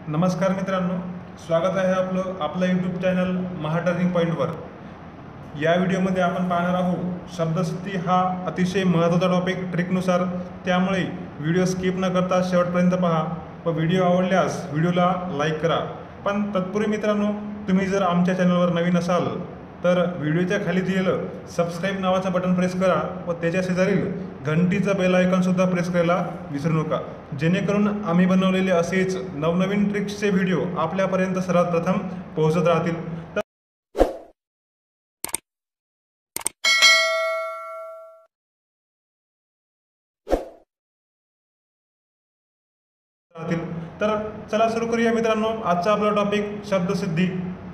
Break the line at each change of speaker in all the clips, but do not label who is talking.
नमस्कार मित्रांनो, स्वागत आहे आपलं यूट्यूब चॅनल महा टर्निंग पॉईंटवर। या व्हिडिओमध्ये आपण पाहणार आहोत शब्दसिद्धी हा अतिशय महत्त्वाचा टॉपिक ट्रिकनुसार। त्यामुळे व्हिडिओ स्किप न करता शेवटपर्यंत पहा व व्हिडिओ आवडल्यास व्हिडिओला लाईक करा। पण तत्पूर्वी मित्रांनो, तुम्ही जर आमच्या चॅनलवर नवीन असाल तर व्हिडिओच्या खाली दिलेलं सबस्क्राईब नावाचं बटन प्रेस करा व त्याच्या शेजारील घंटीचं बेल आयकॉनसुद्धा प्रेस करायला विसरू नका, जेणेकरून आम्ही बनवलेले असेच नवनवीन ट्रिक्सचे व्हिडिओ आपल्यापर्यंत सर्वात प्रथम पोहोचत राहतील। तर चला सुरू करूया मित्रांनो आजचा आपला टॉपिक शब्दसिद्धी।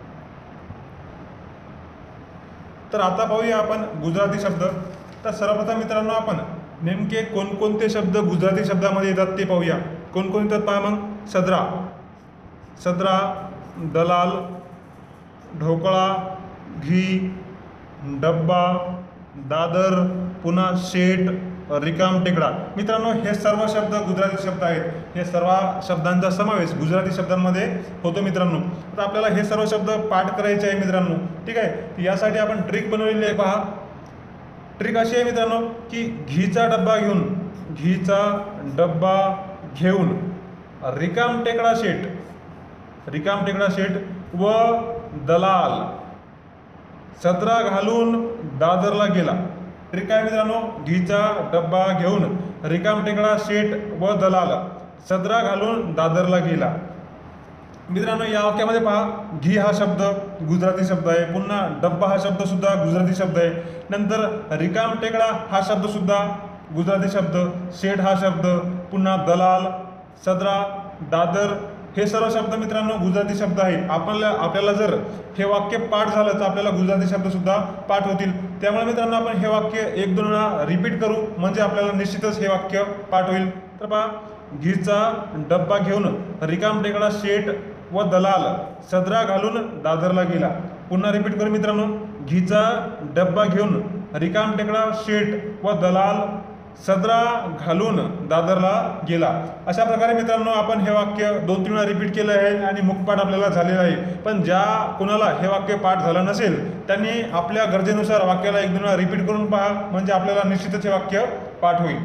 तर आता पाहूया आपण गुजराती शब्द। तर सर्वप्रथम मित्रांनो आपण नेमके कोणकोणते शब्द गुजराती शब्दामध्ये येतात ते पाहूया। कोणकोणते येतात पहा मग। सदरा, सदरा, दलाल, ढोकळा, घी, डब्बा, दादर, पुन्हा शेट, रिकाम टेकडा। मित्रांनो हे सर्व शब्द गुजराती शब्द आहेत। हे सर्व शब्दांचा समावेश गुजराती शब्दांमध्ये होतो मित्रांनो। तर आपल्याला हे सर्व शब्द पाठ करायचे आहे मित्रांनो, ठीक आहे। यासाठी आपण ट्रिक बनवलेली आहे पहा। ट्रिक अशी आहे मित्रांनो की घीचा डब्बा घेऊन रिकाम टेकडा शेट व दलाल सदरा घालून दादरला गेला। ट्रिक आहे मित्रांनो, घीचा डब्बा घेऊन रिकाम टेकडा शेट व दलाल सदरा घालून दादरला गेला। मित्रांनो या वाक्यामध्ये पहा, घी हा शब्द गुजराती शब्द आहे, पुन्हा डब्बा हा शब्द सुद्धा गुजराती शब्द आहे, नंतर रिकाम टेकडा हा शब्द सुद्धा गुजराती शब्द, शेट हा शब्द, पुन्हा दलाल, सदरा, दादर हे सर्व शब्द मित्रांनो गुजराती शब्द आहेत। आपल्याला जर हे वाक्य पाठ झालं तर आपल्याला गुजराती शब्द सुद्धा पाठ होतील। त्यामुळे मित्रांनो आपण हे वाक्य एक दोन वेळा रिपीट करू, म्हणजे आपल्याला निश्चितच हे वाक्य पाठ होईल। तर पहा, घीचा डब्बा घेऊन रिकाम टेकडा शेट व दलाल सदरा घालून दादरला गेला। पुन्हा रिपीट करू मित्रांनो, घीचा डब्बा घेऊन रिकाम टेकडा शेट व दलाल सदरा घालून दादरला गेला। अशा प्रकारे मित्रांनो आपण हे वाक्य 2-3 वेळा रिपीट केलं आहे आणि मुखपाठ आपल्याला झालेला आहे। पण ज्या कुणाला हे वाक्य पाठ झालं नसेल त्यांनी आपल्या गरजेनुसार वाक्याला 1-2 वेळा रिपीट करून पहा, म्हणजे आपल्याला निश्चितच हे वाक्य पाठ होईल।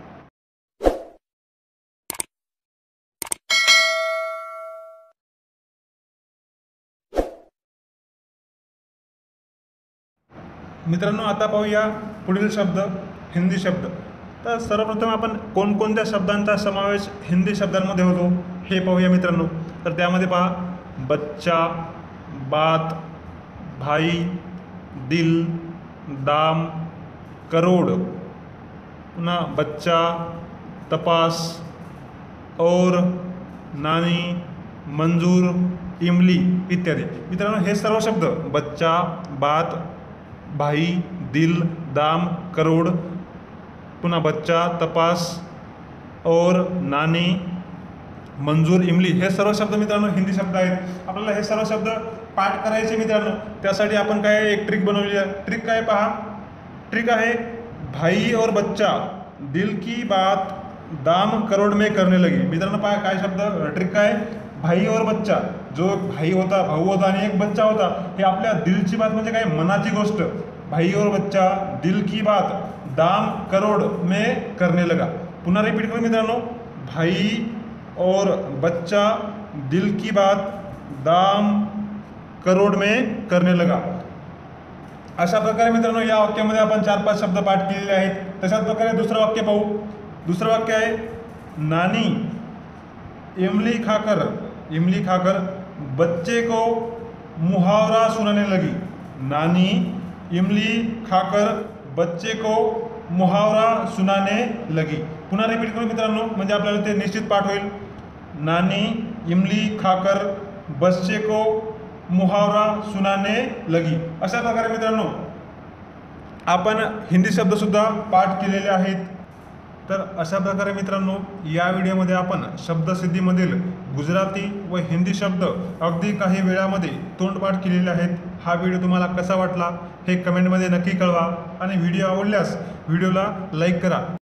मित्रांनो आता पाहूया पुढील शब्द हिंदी शब्द। तर सर्वप्रथम आपण कोणकोणत्या शब्दांचा समावेश हिंदी शब्दांमध्ये होतो हे पाहूया मित्रांनो। तर त्यामध्ये पहा, बच्चा, बात, भाई, दिल, दाम, करोड, पुन्हा बच्चा, तपास, और, नानी, मंजूर, इमली इत्यादी। मित्रांनो हे सर्व शब्द बच्चा, बात, भाई, दिल, दाम, करोड, पुन्हा बच्चा, तपास, और, नानी, मंजूर, इमली हे सर्व शब्द मित्रांनो हिंदी शब्द आहेत। आपल्याला हे सर्व शब्द पाठ करायचे मित्रांनो। त्यासाठी आपण काय एक ट्रिक बनवली आहे। ट्रिक काय पहा, ट्रिक आहे भाई और बच्चा दिल की बात दाम करोड में करने लगी। मित्रांनो पहा काय शब्द ट्रिक काय, भाई और बच्चा, जो भाई होता, भाऊ होता आणि एक बच्चा होता, हे आपल्या दिलची बात म्हणजे काय, मनाची गोष्ट, भाई और बच्चा दिल की बात दाम करोड में करने लगा। पुन्हा रिपीट करू मित्रांनो, भाई और बच्चा दिल की बात दाम करोड में करने लगा। अशा प्रकारे मित्रांनो या वाक्यामध्ये आपण 4-5 शब्द पाठ केलेले आहेत। तशाच प्रकारे दुसरं वाक्य पाहू। दुसरं वाक्य आहे, नानी इमली खाकर बच्चे को मुहावरा सुनाने लगी। नानी इमली खाकर बच्चे को मुहावरा सुनाने लगी। पुन्हा रिपीट करू मित्रांनो, म्हणजे आपल्याला ते निश्चित पाठ होईल। नानी इमली खाकर बच्चे को मुहावरा सुनाने लगी। अशा प्रकारे मित्रांनो आपण हिंदी शब्द सुद्धा पाठ केलेले आहेत। तर अशा प्रकारे मित्रांनो या व्हिडिओमध्ये आपण शब्दसिद्धीमधील गुजराती व हिंदी शब्द अगदी काही वेळामध्ये तोंडपाठ केलेले आहेत। हा व्हिडिओ तुम्हाला कसा वाटला हे कमेंटमध्ये नक्की कळवा आणि व्हिडिओ आवडल्यास व्हिडिओला लाईक करा।